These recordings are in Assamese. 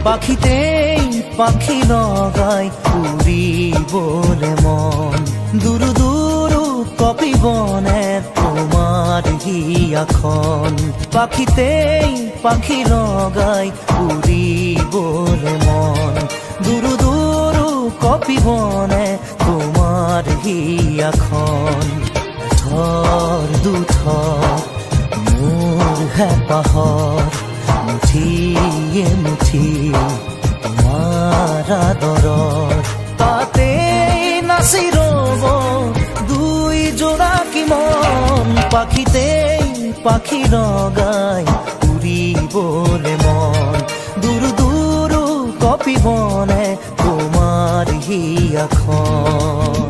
পাখিতেই পাখি লগাই উড়িবলে মন দুরু দুরু কপিবনে তোমার হিয়াখন পাখিতেই পাখি লগাই উড়িবলে মন দুরু দুরু কপিবনে তোমার হিয়াখন থর দুথর মোৰ হেঁপাহৰ মুঠিয়ে মুঠি তোমাৰ আদৰৰ তাতেই নাচি ৰ'ব দুই জোনাকী মন পাখিতেই পাখি লগাই উৰিবলে মন দুৰু দুৰু কপিবনে তোমাৰ হিয়াখন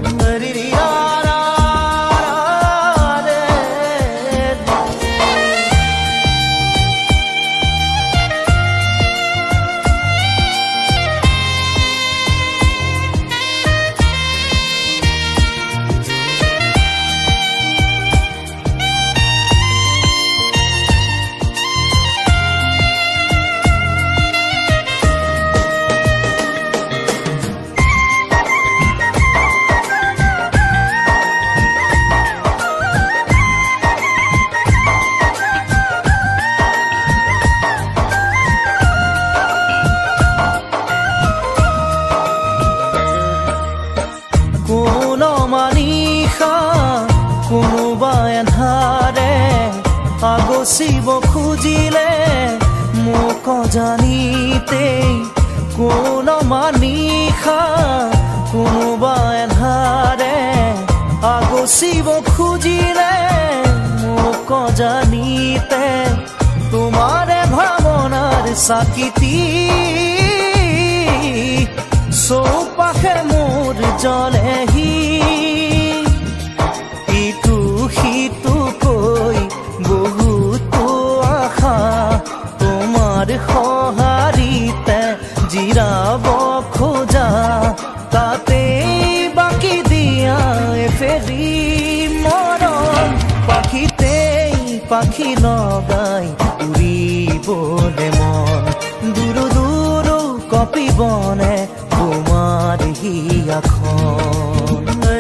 আগচিব খুজিলে মোক জানিতেই কোন মানিষা কোনোবা এন্ধাৰে আগচিব খুজিলে মোক জানিতে তোমাৰে ভাৱনাৰ চাকিতি চৌপাশে মোৰ জ্বলেহি ইটো সিটো কৈ বহুতো আশা তোমাৰ সঁহাৰিতে জিৰাব খোজা তাতেই বাকি দিয়া এফেৰি মৰম পাখিতেই পাখি লগাই উৰিবলে মন দুৰু দুৰু কপিবনে তোমাৰ হিয়াখন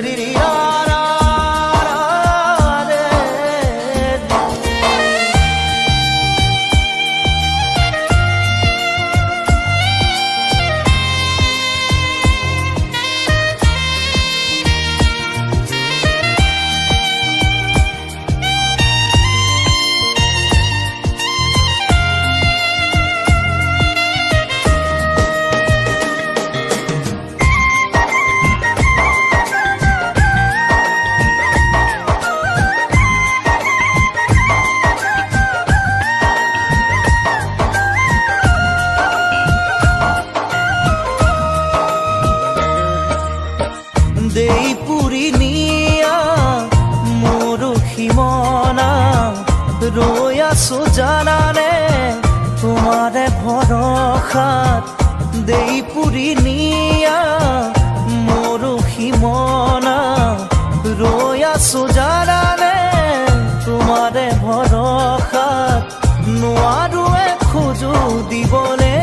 দেই পুৰি নিয়া মোৰ সীমনা ৰৈ আছো জানানে তোমাৰে ভৰসাত দেই পুৰি নিয়া মোৰ সীমনা ৰৈ আছো জানানে তোমাৰে ভৰসাত নোৱাৰো খোজো দিবলে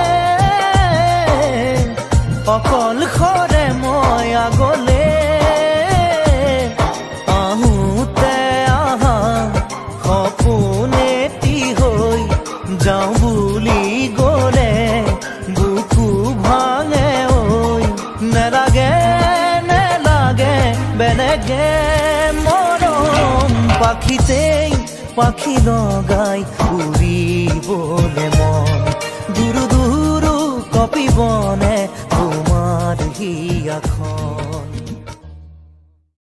অকল খৰে মই আগলে আহোঁতে আহা সপোনেটি হৈ যাওঁ বুলি গ'লে বুকু ভাঙে ঐ নেলাগে নেলাগে বেলেগে মৰম পাখিতেই পাখি লগাই উৰিবলে মন দুৰু দুৰু কপিবনে তোমাৰ হিয়াখন